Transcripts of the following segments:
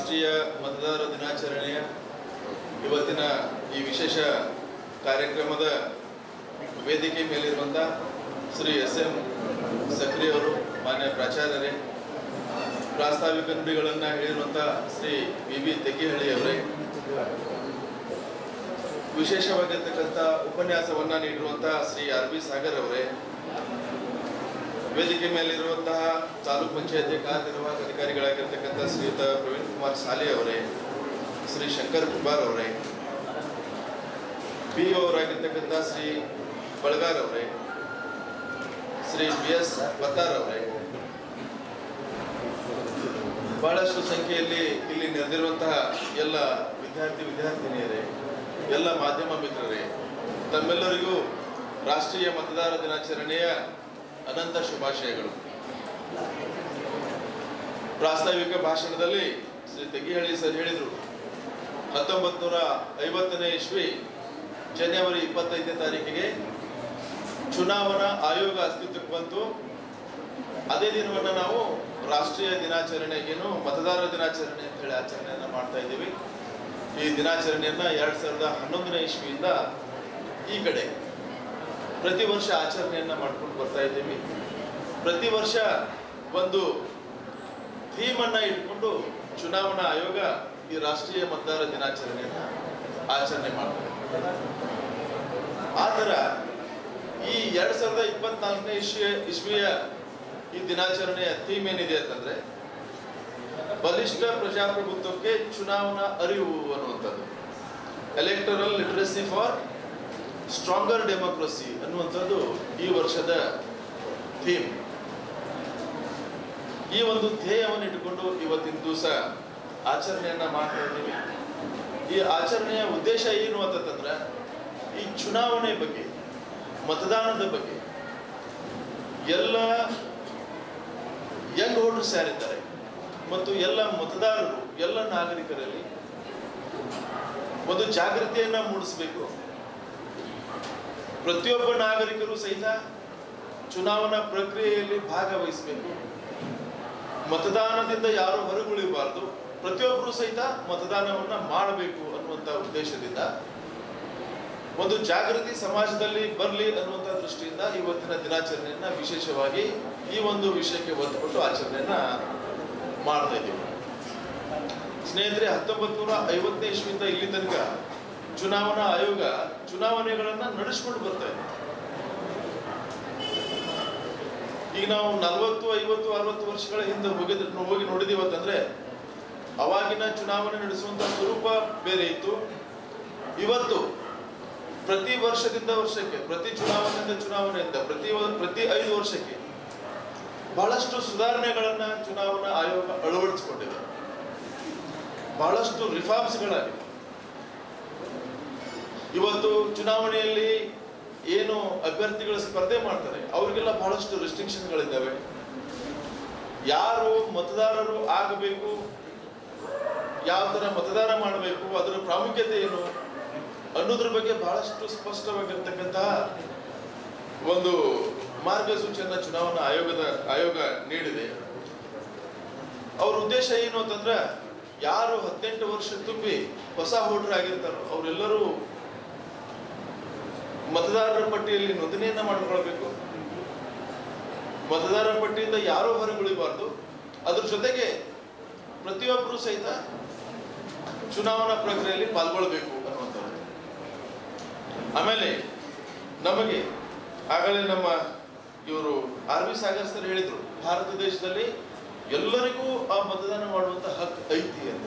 ರಾಷ್ಟ್ರೀಯ ಮತದಾರ ದಿನಾಚರಣೆಯ ಇವತ್ತಿನ ಈ ವಿಶೇಷ ಕಾರ್ಯಕ್ರಮದ ವೇದಿಕೆ ಮೇಲಿರುವಂಥ ಶ್ರೀ SM ಸಕ್ರಿ ಅವರು, ಮಾನ್ಯ ಪ್ರಾಚಾರ್ಯರೇ, ಪ್ರಾಸ್ತಾವಿಕ ನುಡಿಗಳನ್ನು ಹೇಳಿರುವಂಥ ಶ್ರೀ BB ತೆಗ್ಗಿಹಳ್ಳಿ ಅವರೇ, ವಿಶೇಷವಾಗಿರ್ತಕ್ಕಂಥ ಉಪನ್ಯಾಸವನ್ನು ನೀಡಿರುವಂಥ ಶ್ರೀ RB ಸಾಗರ್ ಅವರೇ, ವೇದಿಕೆ ಮೇಲಿರುವಂತಹ ತಾಲೂಕು ಪಂಚಾಯತಿ ಕಾರ್ಯನಿರ್ವಾಹಕ ಅಧಿಕಾರಿಗಳಾಗಿರ್ತಕ್ಕಂಥ ಶ್ರೀಯುತ ಪ್ರವೀಣ್ ಕುಮಾರ್ ಸಾಲೆ ಅವರೇ, ಶ್ರೀ ಶಂಕರ್ ಕುಮಾರ್ ಅವರೇ, PO ಅವರಾಗಿರ್ತಕ್ಕಂಥ ಶ್ರೀ ಬಳಗಾರ್ ಅವರೇ, ಶ್ರೀ BS ಬತ್ತಾರ್ ಅವರೇ, ಬಹಳಷ್ಟು ಸಂಖ್ಯೆಯಲ್ಲಿ ಇಲ್ಲಿ ನೆರೆದಿರುವಂತಹ ಎಲ್ಲ ವಿದ್ಯಾರ್ಥಿನಿಯರೇ, ಎಲ್ಲ ಮಾಧ್ಯಮ ಮಿತ್ರರೇ, ತಮ್ಮೆಲ್ಲರಿಗೂ ರಾಷ್ಟ್ರೀಯ ಮತದಾರ ದಿನಾಚರಣೆಯ ಅನಂತ ಶುಭಾಶಯಗಳು. ಪ್ರಾಸ್ತಾವಿಕ ಭಾಷಣದಲ್ಲಿ ಶ್ರೀ ತೆಗ್ಗಿಹಳ್ಳಿ ಸರ್ ಹೇಳಿದರು, 1950ನೇ ಇಸ್ವಿ ಜನವರಿ 25ನೇ ತಾರೀಕಿಗೆ ಚುನಾವಣಾ ಆಯೋಗ ಅಸ್ತಿತ್ವಕ್ಕೆ ಬಂತು. ಅದೇ ದಿನವನ್ನು ನಾವು ರಾಷ್ಟ್ರೀಯ ದಿನಾಚರಣೆಗೇನು ಮತದಾರರ ದಿನಾಚರಣೆ ಅಂತ ಹೇಳಿ ಆಚರಣೆಯನ್ನು ಮಾಡ್ತಾ ಇದ್ದೀವಿ. ಈ ದಿನಾಚರಣೆಯನ್ನು 2011ನೇ ಇಸ್ವಿಯಿಂದ ಈ ಕಡೆ ಪ್ರತಿ ವರ್ಷ ಆಚರಣೆಯನ್ನು ಮಾಡ್ಕೊಂಡು ಬರ್ತಾ ಇದ್ದೀವಿ. ಪ್ರತಿ ವರ್ಷ ಒಂದು ಥೀಮನ್ನು ಇಟ್ಕೊಂಡು ಚುನಾವಣಾ ಆಯೋಗ ಈ ರಾಷ್ಟ್ರೀಯ ಮತದಾರ ದಿನಾಚರಣೆಯನ್ನು ಆಚರಣೆ ಮಾಡ್ತಾರೆ. ಆ ಥರ ಈ 2024ನೇ ಇಸ್ವಿಯ ಈ ದಿನಾಚರಣೆಯ ಥೀಮ್ ಏನಿದೆ ಅಂತಂದ್ರೆ, ಬಲಿಷ್ಠ ಪ್ರಜಾಪ್ರಭುತ್ವಕ್ಕೆ ಚುನಾವಣಾ ಅರಿವು ಅನ್ನುವಂಥದ್ದು, electoral literacy for stronger democracy ಅನ್ನುವಂಥದ್ದು ಈ ವರ್ಷದ ಥೀಮ್. ಈ ಒಂದು ಧ್ಯೇಯವನ್ನು ಇಟ್ಟುಕೊಂಡು ಇವತ್ತಿನ ದಿವಸ ಆಚರಣೆಯನ್ನ ಮಾಡ್ತಾ ಇದ್ದೀವಿ. ಈ ಆಚರಣೆಯ ಉದ್ದೇಶ ಏನು ಅಂತಂದ್ರೆ, ಈ ಚುನಾವಣೆ ಬಗ್ಗೆ, ಮತದಾನದ ಬಗ್ಗೆ ಎಲ್ಲ ಯಂಗ್ ವೋಟರ್ಸ್ ಯಾರಿದ್ದಾರೆ ಮತ್ತು ಎಲ್ಲ ಮತದಾರರು, ಎಲ್ಲ ನಾಗರಿಕರಲ್ಲಿ ಒಂದು ಜಾಗೃತಿಯನ್ನ ಮೂಡಿಸಬೇಕು. ಪ್ರತಿಯೊಬ್ಬ ನಾಗರಿಕರು ಸಹಿತ ಚುನಾವಣಾ ಪ್ರಕ್ರಿಯೆಯಲ್ಲಿ ಭಾಗವಹಿಸಬೇಕು. ಮತದಾನದಿಂದ ಯಾರು ಹೊರಗುಳಿಬಾರದು, ಪ್ರತಿಯೊಬ್ಬರು ಸಹಿತ ಮತದಾನವನ್ನ ಮಾಡಬೇಕು ಅನ್ನುವಂಥ ಉದ್ದೇಶದಿಂದ ಒಂದು ಜಾಗೃತಿ ಸಮಾಜದಲ್ಲಿ ಬರಲಿ ಅನ್ನುವಂಥ ದೃಷ್ಟಿಯಿಂದ ಇವತ್ತಿನ ದಿನಾಚರಣೆಯನ್ನ ವಿಶೇಷವಾಗಿ ಈ ಒಂದು ವಿಷಯಕ್ಕೆ ಒತ್ತು ಕೊಟ್ಟು ಆಚರಣೆಯನ್ನ ಮಾಡ್ತಾ ಇದ್ದೀವಿ. ಸ್ನೇಹಿತರೆ, 1950ನೇ ಇಸ್ವಿಯಿಂದ ಇಲ್ಲಿ ತನಕ ಚುನಾವಣಾ ಆಯೋಗ ಚುನಾವಣೆಗಳನ್ನ ನಡೆಸ್ಕೊಂಡು ಬರ್ತಾ ಇದೆ. ಈಗ ನಾವು 40, 50, 60 ವರ್ಷಗಳ ಹಿಂದೆ ಹೋಗಿ ನೋಡಿದೀವಿ ಅಂತಂದ್ರೆ, ಅವಾಗಿನ ಚುನಾವಣೆ ನಡೆಸುವಂತ ಸ್ವರೂಪ ಬೇರೆ ಇತ್ತು. ಇವತ್ತು ಪ್ರತಿ ವರ್ಷದಿಂದ ವರ್ಷಕ್ಕೆ, ಪ್ರತಿ ಚುನಾವಣೆಯಿಂದ ಚುನಾವಣೆಯಿಂದ ಪ್ರತಿ 5 ವರ್ಷಕ್ಕೆ ಬಹಳಷ್ಟು ಸುಧಾರಣೆಗಳನ್ನ ಚುನಾವಣಾ ಆಯೋಗ ಅಳವಡಿಸಿಕೊಂಡಿದೆ. ಬಹಳಷ್ಟು ರಿಫಾರ್ಮ್ಸ್ಗಳಾಗಿವೆ. ಇವತ್ತು ಚುನಾವಣೆಯಲ್ಲಿ ಏನು ಅಭ್ಯರ್ಥಿಗಳ ಸ್ಪರ್ಧೆ ಮಾಡ್ತಾರೆ ಅವರಿಗೆಲ್ಲ ಬಹಳಷ್ಟು ರೆಸ್ಟ್ರಿಕ್ಷನ್ಗಳಿದ್ದಾವೆ. ಯಾರು ಮತದಾರರು ಆಗಬೇಕು, ಯಾವ ತರ ಮತದಾನ ಮಾಡಬೇಕು, ಅದರ ಪ್ರಾಮುಖ್ಯತೆ ಏನು ಅನ್ನೋದ್ರ ಬಗ್ಗೆ ಬಹಳಷ್ಟು ಸ್ಪಷ್ಟವಾಗಿರ್ತಕ್ಕಂತಹ ಒಂದು ಮಾರ್ಗಸೂಚಿಯನ್ನ ಚುನಾವಣಾ ಆಯೋಗ ನೀಡಿದೆ. ಅವ್ರ ಉದ್ದೇಶ ಏನು ಅಂತಂದ್ರೆ, ಯಾರು 18 ವರ್ಷ ತುಂಬಿ ಹೊಸ ವೋಟರ್ ಆಗಿರ್ತಾರೋ ಅವರೆಲ್ಲರೂ ಮತದಾರರ ಪಟ್ಟಿಯಲ್ಲಿ ನೋಂದಣಿಯನ್ನ ಮಾಡಿಕೊಳ್ಬೇಕು. ಮತದಾರರ ಪಟ್ಟಿಯಿಂದ ಯಾರೂ ಹೊರಗುಳಿಬಾರ್ದು. ಅದ್ರ ಜೊತೆಗೆ ಪ್ರತಿಯೊಬ್ಬರು ಸಹಿತ ಚುನಾವಣಾ ಪ್ರಕ್ರಿಯೆಯಲ್ಲಿ ಪಾಲ್ಗೊಳ್ಬೇಕು ಅನ್ನುವಂಥದ್ದು. ಆಮೇಲೆ ನಮಗೆ ಆಗಲೇ ನಮ್ಮ ಇವರು RB ಸಾಗರ್ ಸರ್ ಹೇಳಿದ್ರು, ಭಾರತ ದೇಶದಲ್ಲಿ ಎಲ್ಲರಿಗೂ ಆ ಮತದಾನ ಮಾಡುವಂತ ಹಕ್ಕು ಐತಿ ಅಂತ.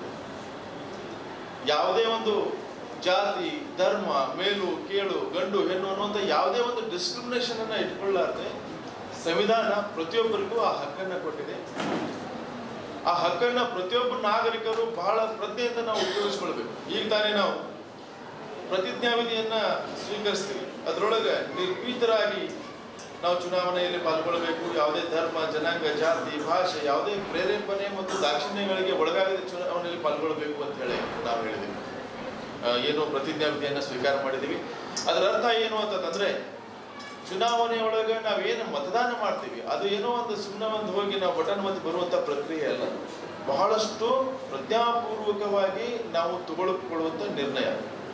ಯಾವುದೇ ಒಂದು ಜಾತಿ, ಧರ್ಮ, ಮೇಲು ಕೀಳು, ಗಂಡು ಹೆಣ್ಣು ಅನ್ನುವಂಥ ಯಾವುದೇ ಒಂದು ಡಿಸ್ಕ್ರಿಮಿನೇಷನ್ ಅನ್ನ ಇಟ್ಕೊಳ್ಳಾರ್ದೆ ಸಂವಿಧಾನ ಪ್ರತಿಯೊಬ್ಬರಿಗೂ ಆ ಹಕ್ಕನ್ನ ಕೊಟ್ಟಿದೆ. ಆ ಹಕ್ಕನ್ನ ಪ್ರತಿಯೊಬ್ಬ ನಾಗರಿಕರು ಬಹಳ ಪ್ರಜ್ಞೆಯಿಂದ ನಾವು ಉಪಯೋಗಿಸ್ಕೊಳ್ಬೇಕು. ಈಗ ತಾನೇ ನಾವು ಪ್ರತಿಜ್ಞಾವಿಧಿಯನ್ನ ಸ್ವೀಕರಿಸ್ತೀವಿ. ಅದರೊಳಗೆ ನಿರ್ಭೀತರಾಗಿ ನಾವು ಚುನಾವಣೆಯಲ್ಲಿ ಪಾಲ್ಗೊಳ್ಳಬೇಕು. ಯಾವುದೇ ಧರ್ಮ, ಜನಾಂಗ, ಜಾತಿ, ಭಾಷೆ, ಯಾವುದೇ ಪ್ರೇರೇಪಣೆ ಮತ್ತು ದಾಕ್ಷಿಣ್ಯಗಳಿಗೆ ಒಳಗಾಗದೆ ಚುನಾವಣೆಯಲ್ಲಿ ಪಾಲ್ಗೊಳ್ಳಬೇಕು ಅಂತ ಹೇಳಿ ನಾವು ಹೇಳಿದ್ದೀವಿ. ಏನು ಪ್ರತಿಜ್ಞಾವಿಧಿಯನ್ನ ಸ್ವೀಕಾರ ಮಾಡಿದ್ದೀವಿ. ಅದರ ಅರ್ಥ ಏನು ಅಂತಂದ್ರೆ, ಚುನಾವಣೆ ಒಳಗೆ ನಾವೇನು ಮತದಾನ ಮಾಡ್ತೀವಿ ಅದು ಏನೋ ಒಂದು ಸುಮ್ಮನೆ ಒಂದು ಹೋಗಿ ನಾವು ಬಟನ್ ಒತ್ತಿ ಬರುವಂತ ಪ್ರಕ್ರಿಯೆ ಅಲ್ಲ. ಬಹಳಷ್ಟು ಪ್ರಜ್ಞಾಪೂರ್ವಕವಾಗಿ ನಾವು ತಗೊಳ್ಳುವಂಥ ನಿರ್ಣಯ.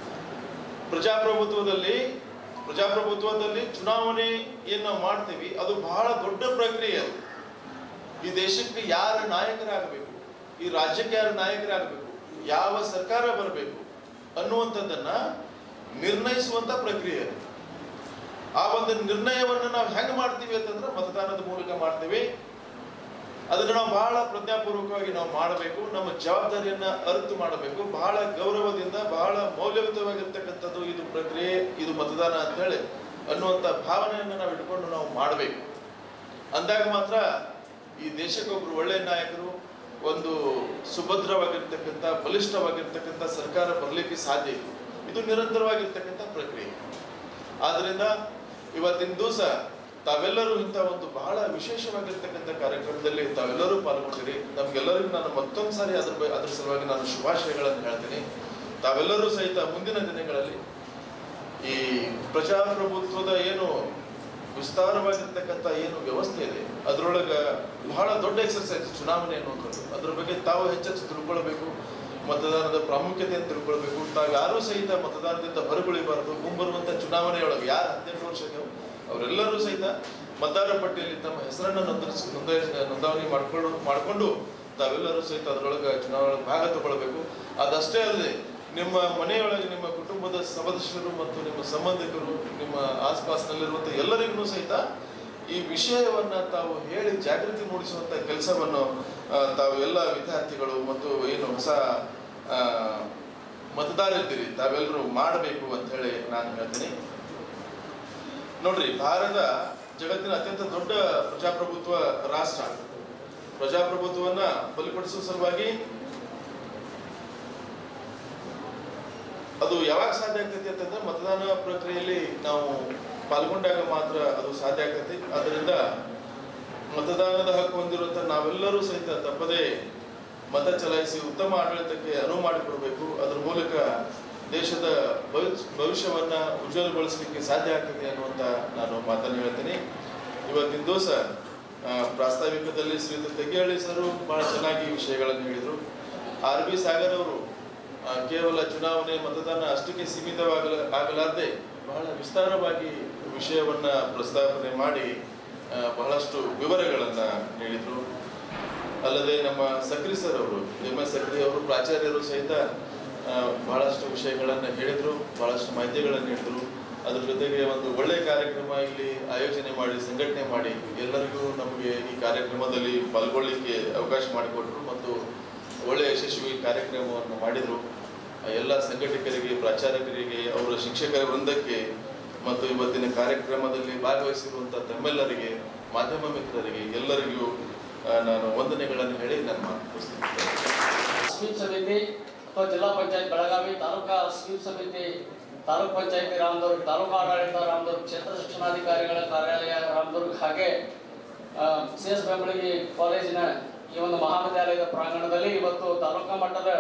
ಪ್ರಜಾಪ್ರಭುತ್ವದಲ್ಲಿ ಚುನಾವಣೆ ಏನು ನಾವು ಮಾಡ್ತೀವಿ ಅದು ಬಹಳ ದೊಡ್ಡ ಪ್ರಕ್ರಿಯೆ. ಅದು ಈ ದೇಶಕ್ಕೆ ಯಾರ ನಾಯಕರಾಗಬೇಕು, ಈ ರಾಜ್ಯಕ್ಕೆ ಯಾರು ನಾಯಕರಾಗಬೇಕು, ಯಾವ ಸರ್ಕಾರ ಬರಬೇಕು ಅನ್ನುವಂಥದ್ದನ್ನ ನಿರ್ಣಯಿಸುವಂತ ಪ್ರಕ್ರಿಯೆ. ಆ ಒಂದು ನಿರ್ಣಯವನ್ನು ನಾವು ಹೆಂಗೆ ಮಾಡ್ತೀವಿ ಅಂತಂದ್ರೆ ಮತದಾನದ ಮೂಲಕ ಮಾಡ್ತೀವಿ. ಅದನ್ನು ನಾವು ಬಹಳ ಪ್ರಜ್ಞಾಪೂರ್ವಕವಾಗಿ ನಾವು ಮಾಡಬೇಕು. ನಮ್ಮ ಜವಾಬ್ದಾರಿಯನ್ನ ಅರಿತು ಮಾಡಬೇಕು. ಬಹಳ ಗೌರವದಿಂದ, ಬಹಳ ಮೌಲ್ಯಯುತವಾಗಿರ್ತಕ್ಕಂಥದ್ದು ಇದು ಪ್ರಕ್ರಿಯೆ, ಇದು ಮತದಾನ ಅಂತ ಹೇಳಿ ಅನ್ನುವಂಥ ಭಾವನೆಯನ್ನು ನಾವು ಇಟ್ಕೊಂಡು ನಾವು ಮಾಡಬೇಕು. ಅಂದಾಗ ಮಾತ್ರ ಈ ದೇಶಕ್ಕೊಬ್ರು ಒಳ್ಳೆಯ ನಾಯಕರು, ಒಂದು ಸುಭದ್ರವಾಗಿರ್ತಕ್ಕಂಥ, ಬಲಿಷ್ಠವಾಗಿರ್ತಕ್ಕಂಥ ಸರ್ಕಾರ ಬರಲಿಕ್ಕೆ ಸಾಧ್ಯ ಇದೆ. ಇದು ನಿರಂತರವಾಗಿರ್ತಕ್ಕಂಥ ಪ್ರಕ್ರಿಯೆ. ಆದ್ರಿಂದ ಇವತ್ತಿನ ದಿವಸ ತಾವೆಲ್ಲರೂ ಇಂಥ ಒಂದು ಬಹಳ ವಿಶೇಷವಾಗಿರ್ತಕ್ಕಂಥ ಕಾರ್ಯಕ್ರಮದಲ್ಲಿ ತಾವೆಲ್ಲರೂ ಪಾಲ್ಗೊಂಡಿರಿ. ನಮ್ಗೆಲ್ಲರಿಗೂ ನಾನು ಮತ್ತೊಂದು ಸಾರಿ ಅದ್ರ ಸಲುವಾಗಿ ನಾನು ಶುಭಾಶಯಗಳನ್ನು ಹೇಳ್ತೀನಿ. ತಾವೆಲ್ಲರೂ ಸಹಿತ ಮುಂದಿನ ದಿನಗಳಲ್ಲಿ ಈ ಪ್ರಜಾಪ್ರಭುತ್ವದ ಏನು ವಿಸ್ತಾರವಾಗಿರ್ತಕ್ಕಂಥ ಏನು ವ್ಯವಸ್ಥೆ ಇದೆ ಅದರೊಳಗೆ ಬಹಳ ದೊಡ್ಡ ಎಕ್ಸರ್ಸೈಸ್ ಚುನಾವಣೆ ಅನ್ನುವಂಥದ್ದು. ಅದ್ರ ಬಗ್ಗೆ ತಾವು ಹೆಚ್ಚೆಚ್ಚು ತಿಳ್ಕೊಳ್ಬೇಕು. ಮತದಾನದ ಪ್ರಾಮುಖ್ಯತೆಯನ್ನು ತಿಳ್ಕೊಳ್ಬೇಕು. ತಾವು ಯಾರೂ ಸಹಿತ ಮತದಾನದಿಂದ ಹೊರಗುಳಿಬಾರದು. ಮುಂಬರುವಂಥ ಚುನಾವಣೆಯೊಳಗೆ ಯಾರು 18 ವರ್ಷಕ್ಕೆ ಅವರೆಲ್ಲರೂ ಸಹಿತ ಮತದಾರರ ಪಟ್ಟಿಯಲ್ಲಿ ತಮ್ಮ ಹೆಸರನ್ನು ನೋಂದಣಿ ಮಾಡಿಕೊಂಡು ತಾವೆಲ್ಲರೂ ಸಹಿತ ಅದರೊಳಗೆ ಚುನಾವಣೆ ಭಾಗ ತಗೊಳ್ಬೇಕು. ಅದಷ್ಟೇ ಅಲ್ಲದೆ ನಿಮ್ಮ ಮನೆಯೊಳಗೆ ನಿಮ್ಮ ಕುಟುಂಬದ ಸದಸ್ಯರು ಮತ್ತು ನಿಮ್ಮ ಸಂಬಂಧಿಕರು, ನಿಮ್ಮ ಆಸ್ಪಾಸ್ನಲ್ಲಿರುವಂಥ ಎಲ್ಲರಿಗೂ ಸಹಿತ ಈ ವಿಷಯವನ್ನ ತಾವು ಹೇಳಿ ಜಾಗೃತಿ ಮೂಡಿಸುವಂತ ಕೆಲಸವನ್ನು ತಾವು ಎಲ್ಲ ವಿದ್ಯಾರ್ಥಿಗಳು ಮತ್ತು ಏನು ಹೊಸ ಮತದಾರರಿದ್ದೀರಿ ತಾವೆಲ್ಲರೂ ಮಾಡಬೇಕು ಅಂತ ಹೇಳಿ ನಾನು ಹೇಳ್ತೀನಿ. ನೋಡ್ರಿ, ಭಾರತ ಜಗತ್ತಿನ ಅತ್ಯಂತ ದೊಡ್ಡ ಪ್ರಜಾಪ್ರಭುತ್ವ ರಾಷ್ಟ್ರ. ಪ್ರಜಾಪ್ರಭುತ್ವವನ್ನ ಬಲಿಪಡಿಸುವ ಸಲುವಾಗಿ ಅದು ಯಾವಾಗ ಸಾಧ್ಯ ಆಗ್ತೈತಿ ಅಂತಂದ್ರೆ ಮತದಾನ ಪ್ರಕ್ರಿಯೆಯಲ್ಲಿ ನಾವು ಪಾಲ್ಗೊಂಡಾಗ ಮಾತ್ರ ಅದು ಸಾಧ್ಯ ಆಗ್ತೈತಿ. ಆದ್ದರಿಂದ ಮತದಾನದ ಹಕ್ಕು ಹೊಂದಿರುವಂತ ನಾವೆಲ್ಲರೂ ಸಹಿತ ತಪ್ಪದೇ ಮತ ಚಲಾಯಿಸಿ ಉತ್ತಮ ಆಡಳಿತಕ್ಕೆ ಅನುವು ಮಾಡಿಕೊಡ್ಬೇಕು. ಅದರ ಮೂಲಕ ದೇಶದ ಭವಿಷ್ಯವನ್ನ ಉಜ್ವಲಗೊಳಿಸಲಿಕ್ಕೆ ಸಾಧ್ಯ ಆಗ್ತದೆ ಅನ್ನುವಂತ ನಾನು ಮಾತನ್ನು ಹೇಳ್ತೀನಿ. ಇವತ್ತಿನ ದಿವಸ ಪ್ರಾಸ್ತಾವಿಕದಲ್ಲಿ ಶ್ರೀಯುತ ತೆಗ್ಗಿಹಳ್ಳಿ ಸರ್ ಬಹಳ ಚೆನ್ನಾಗಿ ವಿಷಯಗಳನ್ನು ಹೇಳಿದರು. RB ಸಾಗರ್ ಅವರು ಕೇವಲ ಚುನಾವಣೆ ಮತದಾನ ಅಷ್ಟಕ್ಕೆ ಸೀಮಿತವಾಗಲಾರದೆ ಬಹಳ ವಿಸ್ತಾರವಾಗಿ ವಿಷಯವನ್ನ ಪ್ರಸ್ತಾಪನೆ ಮಾಡಿ ಬಹಳಷ್ಟು ವಿವರಗಳನ್ನ ನೀಡಿದ್ರು. ಅಲ್ಲದೆ ನಮ್ಮ ಸಕ್ರಿ ಸರ್ ಅವರು, MS ಸಕ್ರಿ ಅವರು ಪ್ರಾಚಾರ್ಯರು ಸಹಿತ ಬಹಳಷ್ಟು ವಿಷಯಗಳನ್ನ ಹೇಳಿದ್ರು, ಬಹಳಷ್ಟು ಮಾಹಿತಿಗಳನ್ನು ನೀಡಿದ್ರು. ಅದ್ರ ಜೊತೆಗೆ ಒಂದು ಒಳ್ಳೆಯ ಕಾರ್ಯಕ್ರಮ ಇಲ್ಲಿ ಆಯೋಜನೆ ಮಾಡಿ ಸಂಘಟನೆ ಮಾಡಿ ಎಲ್ಲರಿಗೂ ನಮಗೆ ಈ ಕಾರ್ಯಕ್ರಮದಲ್ಲಿ ಪಾಲ್ಗೊಳ್ಳಿಕ್ಕೆ ಅವಕಾಶ ಮಾಡಿಕೊಟ್ರು ಮತ್ತು ಒಳ್ಳೆಯ ಯಶಸ್ವಿ ಕಾರ್ಯಕ್ರಮವನ್ನು ಮಾಡಿದರು. ಎಲ್ಲ ಸಂಘಟಕರಿಗೆ, ಪ್ರಾಚಾರ್ಯರಿಗೆ, ಅವರ ಶಿಕ್ಷಕರ ವೃಂದಕ್ಕೆ ಮತ್ತು ಇವತ್ತಿನ ಕಾರ್ಯಕ್ರಮದಲ್ಲಿ ಭಾಗವಹಿಸಿರುವಂಥ ತಮ್ಮೆಲ್ಲರಿಗೆ, ಮಾಧ್ಯಮ ಮಿತ್ರರಿಗೆ ಎಲ್ಲರಿಗೂ ನಾನು ವಂದನೆಗಳನ್ನು ಹೇಳಿ ನನ್ನ ಮಾತು ಮುಗಿಸ್ತೇನೆ. ಸ್ವೀಪ್ ಸಮಿತಿ ಅಥವಾ ಜಿಲ್ಲಾ ಪಂಚಾಯತ್ ಬೆಳಗಾವಿ, ತಾಲೂಕಾ ಸ್ವೀಪ್ ಸಮಿತಿ, ತಾಲೂಕ್ ಪಂಚಾಯತಿ ರಾಮದುರ್ಗ, ತಾಲೂಕು ಆಡಳಿತ ರಾಮದುರ್ಗ, ಕ್ಷೇತ್ರ ಶಿಕ್ಷಣಾಧಿಕಾರಿಗಳ ಕಾರ್ಯಾಲಯ ರಾಮದುರ್ಗ, ಹಾಗೆ CS ಬೆಂಬಳಗಿ ಕಾಲೇಜಿನ ಈ ಒಂದು ಮಹಾವಿದ್ಯಾಲಯದ ಪ್ರಾಂಗಣದಲ್ಲಿ ಇವತ್ತು ತಾಲೂಕಾ ಮಟ್ಟದ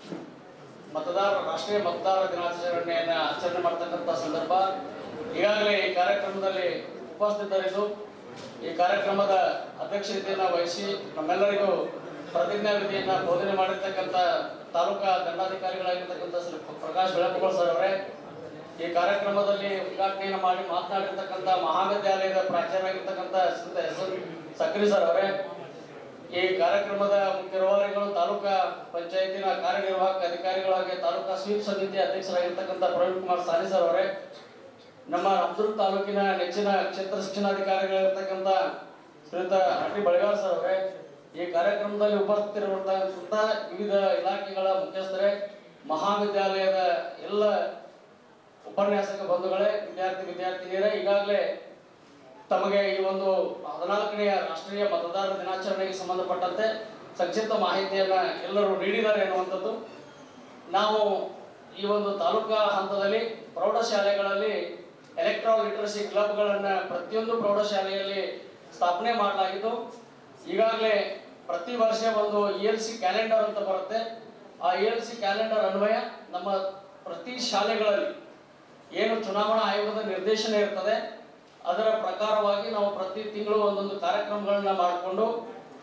ರಾಷ್ಟ್ರೀಯ ಮತದಾರ ದಿನಾಚರಣೆಯನ್ನು ಆಚರಣೆ ಮಾಡ್ತಕ್ಕಂಥ ಸಂದರ್ಭ. ಈಗಾಗಲೇ ಈ ಕಾರ್ಯಕ್ರಮದಲ್ಲಿ ಉಪಸ್ಥಿತರಿದ್ದು ಈ ಕಾರ್ಯಕ್ರಮದ ಅಧ್ಯಕ್ಷತೆಯನ್ನು ವಹಿಸಿ ನಮ್ಮೆಲ್ಲರಿಗೂ ಪ್ರತಿಜ್ಞಾ ವಿಧಿಯನ್ನ ಬೋಧನೆ ಮಾಡಿರ್ತಕ್ಕಂಥ ತಾಲೂಕಾ ದಂಡಾಧಿಕಾರಿಗಳಾಗಿರ್ತಕ್ಕಂಥ ಪ್ರಕಾಶ್ ಬೆಳಪುಗೋಳ್ ಸರ್ ಅವರೇ, ಈ ಕಾರ್ಯಕ್ರಮದಲ್ಲಿ ಉದ್ಘಾಟನೆಯನ್ನು ಮಾಡಿ ಮಾತನಾಡಿರ್ತಕ್ಕಂಥ ಮಹಾವಿದ್ಯಾಲಯದ ಪ್ರಾಚಾರ್ಯರಾಗಿರ್ತಕ್ಕಂಥ SR ಸಕ್ರಿ ಸರ್ ಅವರೇ, ಈ ಕಾರ್ಯಕ್ರಮದ ಮುಖ್ಯ ರೂವಾರಿಗಳು, ತಾಲೂಕಾ ಪಂಚಾಯತಿನ ಕಾರ್ಯನಿರ್ವಾಹಕ ಅಧಿಕಾರಿಗಳಾಗಿ ತಾಲೂಕಾ ಸ್ವೀಪ್ ಸಮಿತಿ ಅಧ್ಯಕ್ಷರಾಗಿರ್ತಕ್ಕಂಥ ಪ್ರವೀಣ್ ಕುಮಾರ್ ಸಾನಿ ಸರ್ ಅವರೇ, ನಮ್ಮ ರಾಮದುರ್ಗ ತಾಲೂಕಿನ ನೆಚ್ಚಿನ ಕ್ಷೇತ್ರ ಶಿಕ್ಷಣಾಧಿಕಾರಿಗಳಿರ್ತಕ್ಕಂಥ ಶ್ರೀಯುತ ಹಟ್ಟಿ ಬಳಿಗಾರ್ ಸರ್ ಅವರೇ, ಈ ಕಾರ್ಯಕ್ರಮದಲ್ಲಿ ಉಪಸ್ಥಿತರಿರುವಂತಹ ವಿವಿಧ ಇಲಾಖೆಗಳ ಮುಖ್ಯಸ್ಥರೇ, ಮಹಾವಿದ್ಯಾಲಯದ ಎಲ್ಲ ಉಪನ್ಯಾಸಕ ಬಂಧುಗಳೇ, ವಿದ್ಯಾರ್ಥಿನಿಯರೇ, ಈಗಾಗಲೇ ತಮಗೆ ಈ ಒಂದು 14ನೇ ರಾಷ್ಟ್ರೀಯ ಮತದಾರರ ದಿನಾಚರಣೆಗೆ ಸಂಬಂಧಪಟ್ಟಂತೆ ಸಂಕ್ಷಿಪ್ತ ಮಾಹಿತಿಯನ್ನ ಎಲ್ಲರೂ ನೀಡಿದ್ದಾರೆ ಎನ್ನುವಂಥದ್ದು. ನಾವು ಈ ಒಂದು ತಾಲೂಕಾ ಹಂತದಲ್ಲಿ ಪ್ರೌಢಶಾಲೆಗಳಲ್ಲಿ ಎಲೆಕ್ಟ್ರಾಲ್ ಲಿಟರಸಿ ಕ್ಲಬ್ಗಳನ್ನು ಪ್ರತಿಯೊಂದು ಪ್ರೌಢಶಾಲೆಯಲ್ಲಿ ಸ್ಥಾಪನೆ ಮಾಡಲಾಗಿದ್ದು, ಈಗಾಗಲೇ ಪ್ರತಿ ವರ್ಷ ಒಂದು ELC ಕ್ಯಾಲೆಂಡರ್ ಅಂತ ಬರುತ್ತೆ. ಆ ELC ಕ್ಯಾಲೆಂಡರ್ ಅನ್ವಯ ನಮ್ಮ ಪ್ರತಿ ಶಾಲೆಗಳಲ್ಲಿ ಏನು ಚುನಾವಣಾ ಆಯೋಗದ ನಿರ್ದೇಶನ ಇರ್ತದೆ ಅದರ ಪ್ರಕಾರವಾಗಿ ನಾವು ಪ್ರತಿ ತಿಂಗಳು ಒಂದೊಂದು ಕಾರ್ಯಕ್ರಮಗಳನ್ನ ಮಾಡಿಕೊಂಡು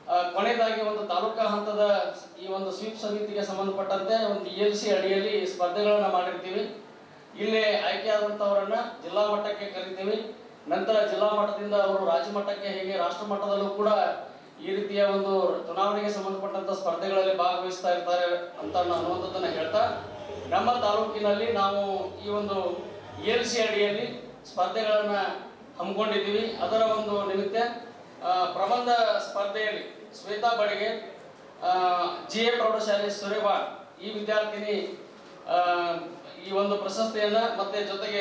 ಕೊನೆಯದಾಗಿ ಒಂದು ತಾಲೂಕಾ ಹಂತದ ಈ ಒಂದು ಸ್ವೀಪ್ ಸಮಿತಿಗೆ ಸಂಬಂಧಪಟ್ಟಂತೆ ಒಂದು ELC ಅಡಿಯಲ್ಲಿ ಸ್ಪರ್ಧೆಗಳನ್ನ ಮಾಡಿರ್ತೀವಿ. ಇಲ್ಲಿ ಆಯ್ಕೆಯಾದಂಥವರನ್ನ ಜಿಲ್ಲಾ ಮಟ್ಟಕ್ಕೆ ಕರಿತೀವಿ. ನಂತರ ಜಿಲ್ಲಾ ಮಟ್ಟದಿಂದ ಅವರು ರಾಜ್ಯ ಮಟ್ಟಕ್ಕೆ ಹೇಗೆ ರಾಷ್ಟ್ರ ಮಟ್ಟದಲ್ಲೂ ಕೂಡ ಈ ರೀತಿಯ ಒಂದು ಚುನಾವಣೆಗೆ ಸಂಬಂಧಪಟ್ಟಂತ ಸ್ಪರ್ಧೆಗಳಲ್ಲಿ ಭಾಗವಹಿಸ್ತಾ ಇರ್ತಾರೆ ಅಂತ ಅನ್ನುವಂಥದ್ದನ್ನ ಹೇಳ್ತಾ, ನಮ್ಮ ತಾಲೂಕಿನಲ್ಲಿ ನಾವು ಈ ಒಂದು ELC ಅಡಿಯಲ್ಲಿ ಸ್ಪರ್ಧೆಗಳನ್ನ ಹಮ್ಮಿಕೊಂಡಿದ್ದೀವಿ. ಅದರ ಒಂದು ನಿಮಿತ್ತ ಪ್ರಬಂಧ ಸ್ಪರ್ಧೆಯಲ್ಲಿ ಶ್ವೇತಾ ಬಡಿಗೆ GA ಪ್ರೌಢಶಾಲೆ ಸುರೇವಾಡ್ ಈ ವಿದ್ಯಾರ್ಥಿನಿ ಈ ಒಂದು ಪ್ರಶಸ್ತಿಯನ್ನ ಮತ್ತೆ ಜೊತೆಗೆ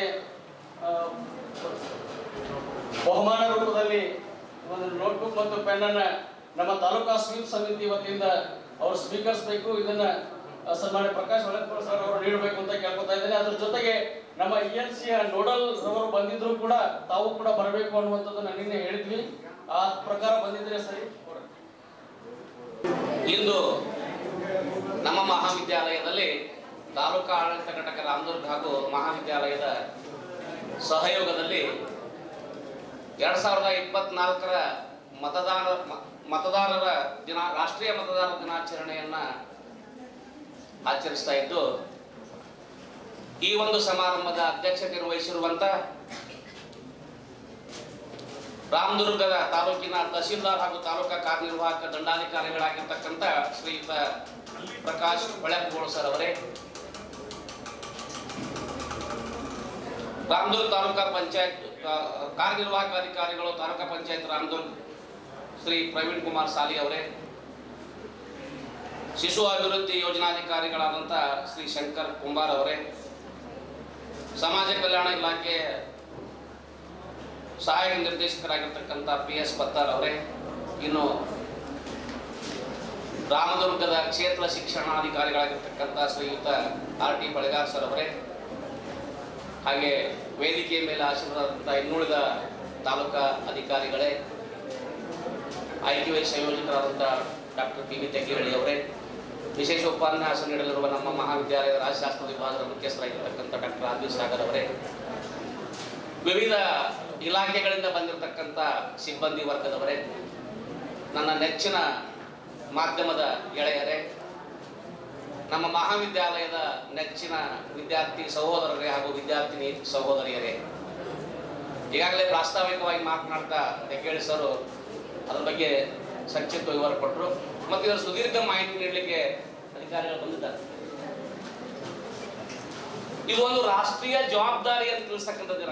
ಬಹುಮಾನ ರೂಪದಲ್ಲಿ ಒಂದು ನೋಟ್ಬುಕ್ ಮತ್ತು ಪೆನ್ ಅನ್ನ ನಮ್ಮ ತಾಲೂಕಾ ಸ್ವೀಪ್ ಸಮಿತಿ ವತಿಯಿಂದ ಅವರು ಸ್ವೀಕರಿಸಬೇಕು. ಇದನ್ನ ಸನ್ಮಾನ್ಯ ಪ್ರಕಾಶ್ ಹೊಳೆಕೋಳ ಸರ್ ಅವರು ನೀಡಬೇಕು ಅಂತ ಕೇಳ್ಕೊತಾ ಇದ್ದೇನೆ. ಅದ್ರ ಜೊತೆಗೆ ನಮ್ಮ ELC ನೋಡಲ್ ಅವರು ಬಂದಿದ್ರು ಕೂಡ ತಾವು ಕೂಡ ಬರಬೇಕು ಅನ್ನುವಂಥದ್ದನ್ನ ನಿನ್ನೆ ಹೇಳಿದ್ವಿ. ಆ ಪ್ರಕಾರ ಬಂದಿದ್ರೆ ಸರಿ. ಇಂದು ನಮ್ಮ ಮಹಾವಿದ್ಯಾಲಯದಲ್ಲಿ ತಾಲೂಕಾ ಆಡಳಿತ ಘಟಕ ರಾಮದುರ್ಗ ಹಾಗೂ ಮಹಾವಿದ್ಯಾಲಯದ ಸಹಯೋಗದಲ್ಲಿ 2024ರ ಮತದಾರರ ದಿನ ರಾಷ್ಟ್ರೀಯ ಮತದಾರರ ದಿನಾಚರಣೆಯನ್ನ ಆಚರಿಸ್ತಾ ಇದ್ದು, ಈ ಒಂದು ಸಮಾರಂಭದ ಅಧ್ಯಕ್ಷತೆಯನ್ನು ವಹಿಸಿರುವಂತ ರಾಮದುರ್ಗದ ತಾಲೂಕಿನ ತಹಸೀಲ್ದಾರ್ ಹಾಗೂ ತಾಲೂಕಾ ಕಾರ್ಯನಿರ್ವಾಹಕ ದಂಡಾಧಿಕಾರಿಗಳಾಗಿರ್ತಕ್ಕಂಥ ಶ್ರೀಯುತ ಪ್ರಕಾಶ್ ಹೊಳೆಕೋಳ ಸರ್ ಅವರೇ, ರಾಮದುರ್ಗ ತಾಲೂಕಾ ಪಂಚಾಯತ್ ಕಾರ್ಯನಿರ್ವಾಹಕ ಅಧಿಕಾರಿಗಳು ತಾಲೂಕಾ ಪಂಚಾಯತ್ ರಾಮದುರ್ಗ ಶ್ರೀ ಪ್ರವೀಣ್ ಕುಮಾರ್ ಸಾಲಿ ಅವರೇ, ಶಿಶು ಅಭಿವೃದ್ಧಿ ಯೋಜನಾಧಿಕಾರಿಗಳಾದಂಥ ಶ್ರೀ ಶಂಕರ್ ಕುಂಬಾರ್ ಅವರೇ, ಸಮಾಜ ಕಲ್ಯಾಣ ಇಲಾಖೆ ಸಹಾಯಕ ನಿರ್ದೇಶಕರಾಗಿರ್ತಕ್ಕಂಥ PS ಪತ್ತಾರ್ ಅವರೇ, ಇನ್ನು ರಾಮದುರ್ಗದ ಕ್ಷೇತ್ರ ಶಿಕ್ಷಣಾಧಿಕಾರಿಗಳಾಗಿರ್ತಕ್ಕಂಥ ಶ್ರೀಯುತ RT ಬಳಿಗಾರ್ ಸರ್ ಅವರೇ, ಹಾಗೆ ವೇದಿಕೆಯ ಮೇಲೆ ಆಶೀರ್ವಾದಂಥ ಇನ್ನುಳಿದ ತಾಲೂಕಾ ಅಧಿಕಾರಿಗಳೇ, IQI ಸಂಯೋಜಕರಾದಂಥ ಡಾಕ್ಟರ್ PV ತೆಗ್ಲಿಹಳ್ಳಿ ಅವರೇ, ವಿಶೇಷ ಉಪನ್ಯಾಸ ನೀಡಲಿರುವ ನಮ್ಮ ಮಹಾವಿದ್ಯಾಲಯದ ರಾಜಶಾಸ್ತ್ರ ವಿಭಾಗದ ಮುಖ್ಯಸ್ಥರಾಗಿರ್ತಕ್ಕಂಥ ಡಾಕ್ಟರ್ RB ಸಾಗರ್ ಅವರೇ, ವಿವಿಧ ಇಲಾಖೆಗಳಿಂದ ಬಂದಿರತಕ್ಕಂಥ ಸಿಬ್ಬಂದಿ ವರ್ಗದವರೇ, ನನ್ನ ನೆಚ್ಚಿನ ಮಾಧ್ಯಮದ ಗೆಳೆಯರೇ, ನಮ್ಮ ಮಹಾವಿದ್ಯಾಲಯದ ನೆಚ್ಚಿನ ವಿದ್ಯಾರ್ಥಿ ಸಹೋದರರೇ ಹಾಗೂ ವಿದ್ಯಾರ್ಥಿನಿ ಸಹೋದರಿಯರೇ, ಈಗಾಗಲೇ ಪ್ರಾಸ್ತಾವಿಕವಾಗಿ ಮಾತನಾಡ್ತಾ ತೆಗ್ಗೇಳಿ ಸರ್ ಅದ್ರ ಬಗ್ಗೆ ಸಂಕ್ಷಿಪ್ತ ವಿವರ ಕೊಟ್ಟರು. ಮತ್ತು ಇದರ ಸುದೀರ್ಘ ಮಾಹಿತಿ ನೀಡಲಿಕ್ಕೆ ಅಧಿಕಾರಿಗಳು ಬಂದಿದ್ದಾರೆ. ಇದು ಒಂದು ರಾಷ್ಟ್ರೀಯ ಜವಾಬ್ದಾರಿ ಅಂತ ತಿಳಿಸ್ತಕ್ಕಂಥ ದಿನ.